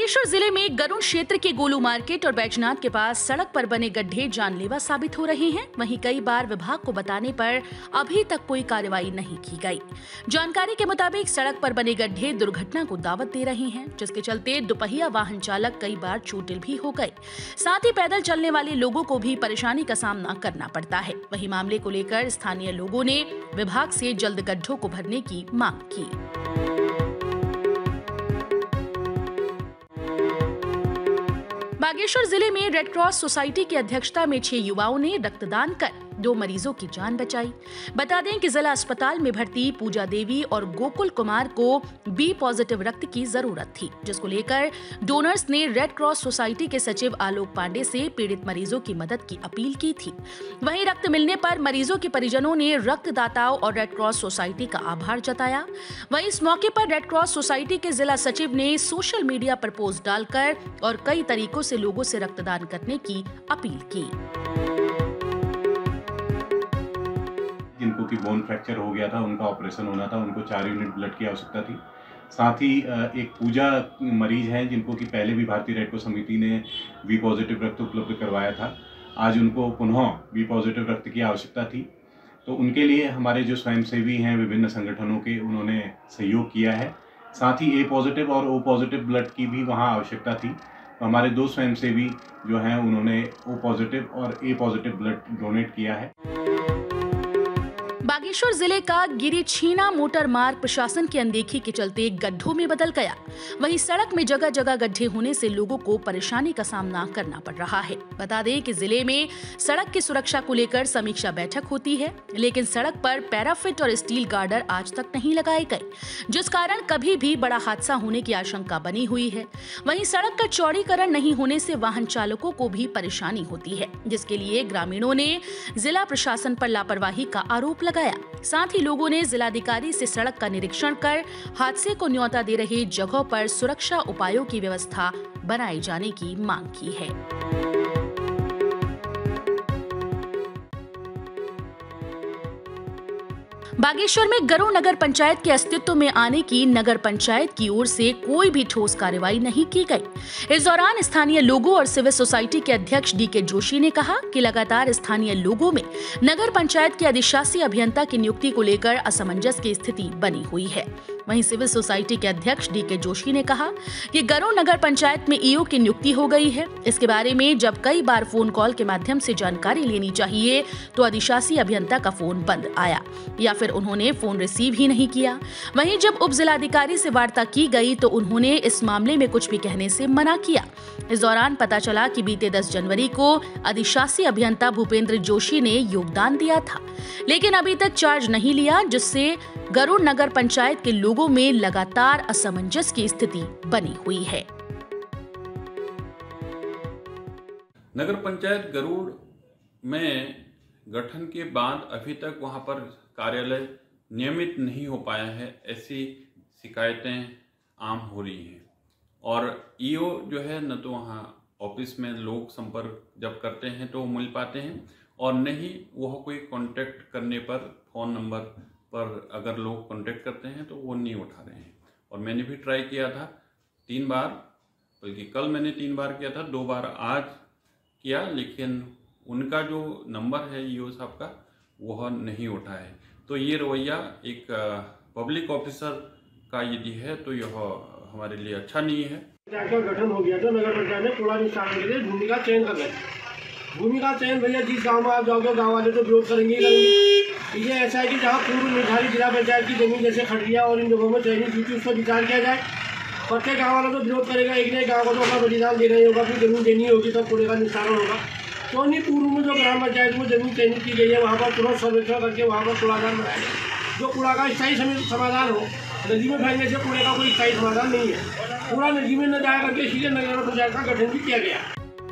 बागेश्वर जिले में गरुड़ क्षेत्र के गोलू मार्केट और बैजनाथ के पास सड़क पर बने गड्ढे जानलेवा साबित हो रहे हैं। वहीं कई बार विभाग को बताने पर अभी तक कोई कार्रवाई नहीं की गई। जानकारी के मुताबिक सड़क पर बने गड्ढे दुर्घटना को दावत दे रहे हैं, जिसके चलते दुपहिया वाहन चालक कई बार चोटिल भी हो गए। साथ ही पैदल चलने वाले लोगों को भी परेशानी का सामना करना पड़ता है। वहीं मामले को लेकर स्थानीय लोगों ने विभाग से जल्द गड्ढों को भरने की मांग की। बागेश्वर जिले में रेड क्रॉस सोसाइटी की अध्यक्षता में 6 युवाओं ने रक्तदान कर 2 मरीजों की जान बचाई। बता दें कि जिला अस्पताल में भर्ती पूजा देवी और गोकुल कुमार को बी पॉजिटिव रक्त की जरूरत थी, जिसको लेकर डोनर्स ने रेड क्रॉस सोसाइटी के सचिव आलोक पांडे से पीड़ित मरीजों की मदद की अपील की थी। वहीं रक्त मिलने पर मरीजों के परिजनों ने रक्तदाताओं और रेड क्रॉस सोसाइटी का आभार जताया। वहीं इस मौके पर रेड क्रॉस सोसाइटी के जिला सचिव ने सोशल मीडिया पर पोस्ट डालकर और कई तरीकों से लोगों से रक्तदान करने की अपील की। जिनको की बोन फ्रैक्चर हो गया था, उनका ऑपरेशन होना था, उनको 4 यूनिट ब्लड की आवश्यकता थी। साथ ही एक पूजा मरीज हैं जिनको कि पहले भी भारतीय रेड क्रॉस समिति ने बी पॉजिटिव रक्त उपलब्ध करवाया था। आज उनको पुनः बी पॉजिटिव रक्त की आवश्यकता थी, तो उनके लिए हमारे जो स्वयंसेवी हैं विभिन्न संगठनों के, उन्होंने सहयोग किया है। साथ ही ए पॉजिटिव और ओ पॉजिटिव ब्लड की भी वहाँ आवश्यकता थी, तो हमारे 2 स्वयंसेवी जो हैं उन्होंने ओ पॉजिटिव और ए पॉजिटिव ब्लड डोनेट किया है। बागेश्वर जिले का गिरिछीना मोटर मार्ग प्रशासन की अनदेखी के चलते गड्ढों में बदल गया। वहीं सड़क में जगह जगह गड्ढे होने से लोगों को परेशानी का सामना करना पड़ रहा है। बता दें कि जिले में सड़क की सुरक्षा को लेकर समीक्षा बैठक होती है, लेकिन सड़क पर पैराफिट और स्टील गार्डर आज तक नहीं लगाए गए, जिस कारण कभी भी बड़ा हादसा होने की आशंका बनी हुई है। वहीं सड़क का चौड़ीकरण नहीं होने से वाहन चालकों को भी परेशानी होती है, जिसके लिए ग्रामीणों ने जिला प्रशासन पर लापरवाही का आरोप लगाया। साथ ही लोगों ने जिलाधिकारी से सड़क का निरीक्षण कर हादसे को न्योता दे रहे जगहों पर सुरक्षा उपायों की व्यवस्था बनाए जाने की मांग की है। बागेश्वर में गरुड़ नगर पंचायत के अस्तित्व में आने की नगर पंचायत की ओर से कोई भी ठोस कार्रवाई नहीं की गई। इस दौरान स्थानीय लोगों और सिविल सोसाइटी के अध्यक्ष डी.के. जोशी ने कहा कि लगातार स्थानीय लोगों में नगर पंचायत के अधिशासी अभियंता की नियुक्ति को लेकर असमंजस की स्थिति बनी हुई है। वहीं सिविल सोसाइटी के अध्यक्ष डी.के. जोशी ने कहा कि गरुड़ नगर पंचायत में ईओ की नियुक्ति हो गई है। इसके बारे में जब कई बार फोन कॉल के माध्यम से जानकारी लेनी चाहिए तो अधिशासी अभियंता का फोन बंद आया या फिर उन्होंने फोन रिसीव ही नहीं किया। वहीं जब उप जिलाधिकारी से वार्ता की गई तो उन्होंने इस मामले में कुछ भी कहने से मना किया। इस दौरान पता चला कि बीते 10 जनवरी को अधिशासी अभियंता भूपेंद्र जोशी ने योगदान दिया था, लेकिन अभी तक चार्ज नहीं लिया, जिससे गरुड़ नगर पंचायत के लोगों में लगातार असमंजस की स्थिति बनी हुई है। नगर पंचायत गरुड़ में गठन के बाद अभी तक वहां पर कार्यालय नियमित नहीं हो पाया है, ऐसी शिकायतें आम हो रही हैं। और ईओ जो है न तो वहाँ ऑफिस में लोग संपर्क जब करते हैं तो मिल पाते हैं, और नहीं वह कोई कांटेक्ट करने पर फ़ोन नंबर पर अगर लोग कांटेक्ट करते हैं तो वो नहीं उठा रहे हैं। और मैंने भी ट्राई किया था 3 बार, बल्कि कल मैंने 3 बार किया था, 2 बार आज किया, लेकिन उनका जो नंबर है ईओ साहब का वह नहीं उठा है। तो ये रवैया एक पब्लिक ऑफिसर का यदि है तो यह हमारे लिए अच्छा नहीं है। का गठन हो गया तो नगर पंचायत ने कूड़ा निस्तारण के लिए भूमि का चयन कर लिया। भूमि का चयन भैया जिस गांव में आप जाओगे गांव वाले तो विरोध करेंगे ही करेंगे। ये ऐसा है कि जहाँ पूर्व निर्धारित जिला पंचायत की जमीन जैसे खड़िया और इन जगहों में चयनित हुई थी उस पर विचार किया जाए। प्रत्येक गाँव वाला तो विरोध करेगा, एक नए गाँव को तो अपना बलिदान देना ही होगा, फिर जमीन देनी होगी तब कूड़े का निस्तारण होगा। तो नहीं पूर्व में जो ग्राम पंचायत में जमीन चयनित की गई है वहाँ पर तुरंत सर्वेक्षण करके वहाँ पर कूड़ादान बनाया जाए, जो कूड़ा का स्थायी समाधान हो। नदी में फेंकने से कूड़े का कोई स्थायी समाधान नहीं है। कूड़ा नदी में न जाया करके इसीलिए नगर पंचायत का गठन भी किया गया।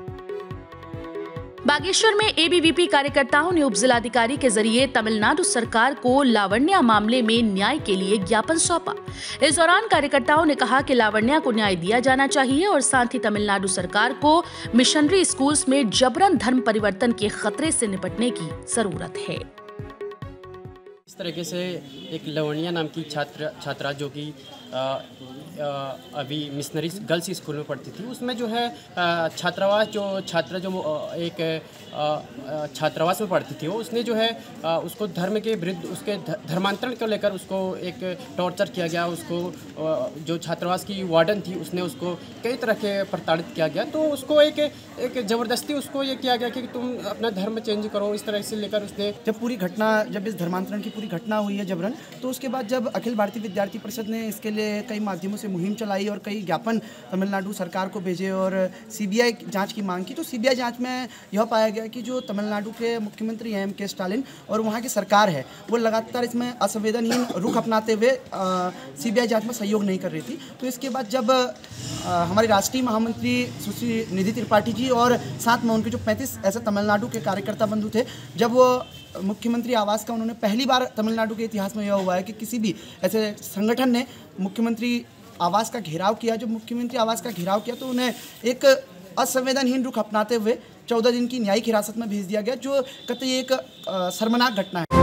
बागेश्वर में एबीवीपी कार्यकर्ताओं ने उप जिलाधिकारी के जरिए तमिलनाडु सरकार को लावण्या मामले में न्याय के लिए ज्ञापन सौंपा। इस दौरान कार्यकर्ताओं ने कहा कि लावण्या को न्याय दिया जाना चाहिए और साथ ही तमिलनाडु सरकार को मिशनरी स्कूल्स में जबरन धर्म परिवर्तन के खतरे से निपटने की जरूरत है। इस तरीके से एक लावण्या नाम की छात्रा जो कि अभी मिशनरी गर्ल्स स्कूल में पढ़ती थी, उसमें जो है छात्रावास जो छात्रा जो एक छात्रावास में पढ़ती थी, वो उसने जो है उसको धर्म के विरुद्ध उसके धर्मांतरण को लेकर उसको एक टॉर्चर किया गया। उसको जो छात्रावास की वार्डन थी उसने उसको कई तरह के प्रताड़ित किया गया। तो उसको एक ज़बरदस्ती उसको ये किया गया कि तुम अपना धर्म चेंज करो, इस तरह से लेकर उसने जब इस धर्मांतरण की पूरी घटना हुई है जबरन, तो उसके बाद जब अखिल भारतीय विद्यार्थी परिषद ने इसके लिए कई माध्यमों से मुहिम चलाई और कई ज्ञापन तमिलनाडु सरकार को भेजे और सीबीआई जांच की मांग की, तो सीबीआई जांच में यह पाया गया कि जो तमिलनाडु के मुख्यमंत्री हैं के स्टालिन और वहाँ की सरकार है, वो लगातार इसमें असंवेदनहीन रुख अपनाते हुए सीबीआई जांच में सहयोग नहीं कर रही थी। तो इसके बाद जब हमारे राष्ट्रीय महामंत्री सुश्री निधि त्रिपाठी जी और साथ में उनके जो 35 ऐसे तमिलनाडु के कार्यकर्ता बंधु थे, जब वो मुख्यमंत्री आवास का उन्होंने पहली बार तमिलनाडु के इतिहास में यह हुआ है कि किसी भी ऐसे संगठन ने मुख्यमंत्री आवास का घेराव किया। जब मुख्यमंत्री आवास का घेराव किया तो उन्हें एक असंवेदनहीन रुख अपनाते हुए 14 दिन की न्यायिक हिरासत में भेज दिया गया, जो कतई एक शर्मनाक घटना है।